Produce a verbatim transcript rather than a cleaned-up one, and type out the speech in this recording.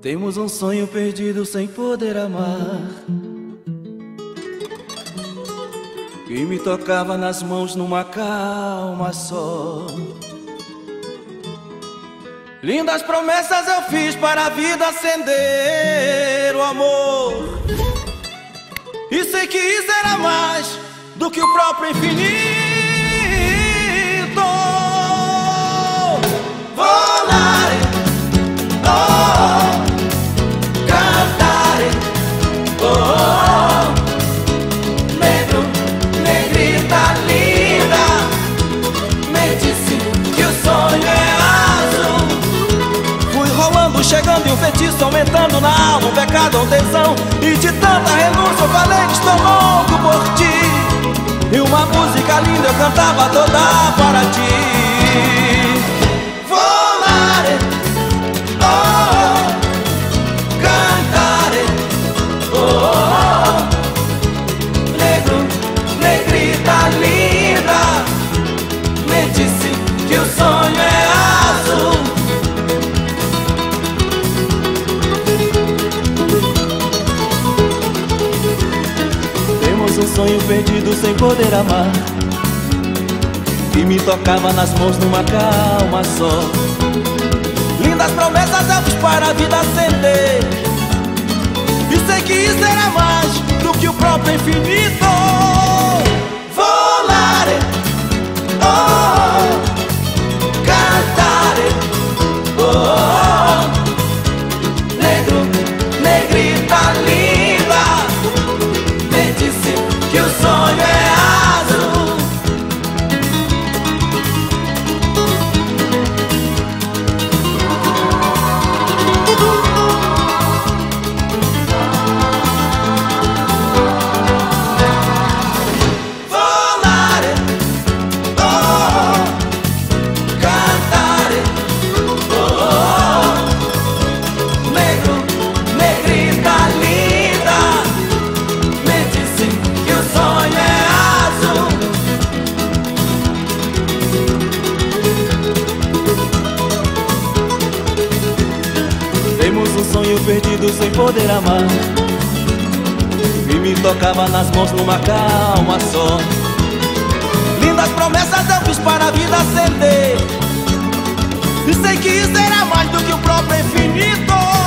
Temos um sonho perdido sem poder amar, que me tocava nas mãos numa calma só. Lindas promessas eu fiz para a vida acender o amor, e sei que isso era mais do que o próprio infinito. Volare, oh, cantare, oh, negro, negrita linda, me disse que o sonho é azul. Fui rolando, chegando e um feitiço aumentando na alma, um pecado, um tesão, e de tanta renúncia eu falei que estou louco por ti, e uma música linda eu cantava toda para ti. Volare, oh, cantare, oh, negro, negrita linda, me disse que o sonho é azul. Temos um sonho perdido sem poder amar, que me tocava nas mãos numa calma só. Lindas promessas eu fiz para a vida acender, e sei que isso era mais do que o próprio infinito. Volare, oh, cantare, oh, negro, negrita linda, me disse que o sonho é azul. Volare, oh, cantare, oh, negro, negrita linda, me disse que o sonho é azul. Temos um sonho perdido sem poder amar, que me tocava nas mãos numa calma só. Lindas promessas eu fiz para a vida acender, e sei que isso era mais do que o próprio infinito.